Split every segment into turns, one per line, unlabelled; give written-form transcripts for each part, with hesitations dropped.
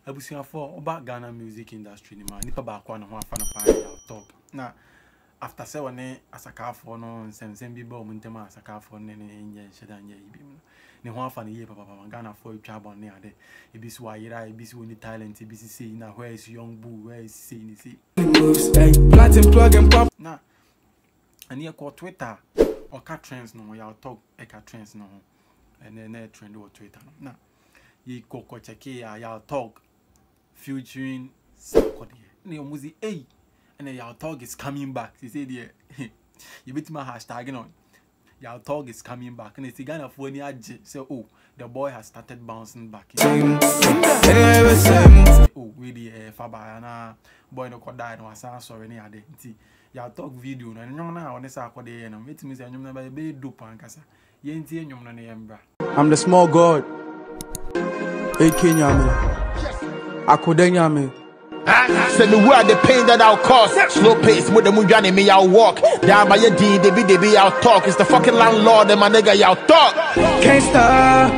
abusia for about Ghana music industry ni ma nipa ba kwa na ho afa na pa Yaw Tog na after say one asaka for no nsem bi ba o muntema asaka for ne nye sheda nye ibi ne ho afa na ye papa Ghana for twa bon ne ade ebi so ayira ebi so ni talent ebi si say na where is youngbull where is say ni say platinum plug and pop na ani e ko Twitter or cat trends no Yaw Tog e cat trends no and trend or Twitter na ye ko check Yaw Tog featuring Sarkodie ne omuzi and Yaw Tog is coming back. He said, yeah, you beat my hashtag on. Yaw Tog is coming back. And it's Ghana for any say, oh, the boy has started bouncing back. Oh, really, Fabana boy no could die no sorry any other. Yaw Tog video, and no now on the Sarkodie, and I'm meeting me and you're never be dupe and cassa. Yenty and you're
I'm the small god. Hey, Kenya, me. Akudenya, me.
Send me where the pain that I'll cause. Slow pace, with the Mujani, me I'll walk. Down by your D, they be Yaw Tog. It's the fucking landlord and my nigga Yaw Tog.
Can't stop.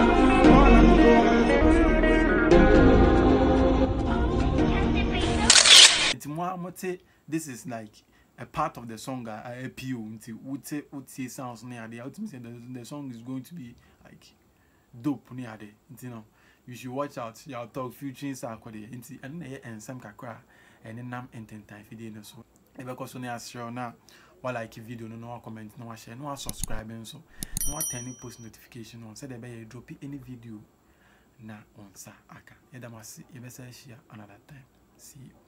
This is like a part of the song I appeal would say sounds near the ultimate the song is going to be like dope near the you know. You should watch out Yaw Tog featuring Sarkodie and some kakra and then nam entertainment video so because on as sure now while like video no comment no share no subscribe and so no turn post notification on say they be drop any video na on sa aka edamasi you be share another time see you.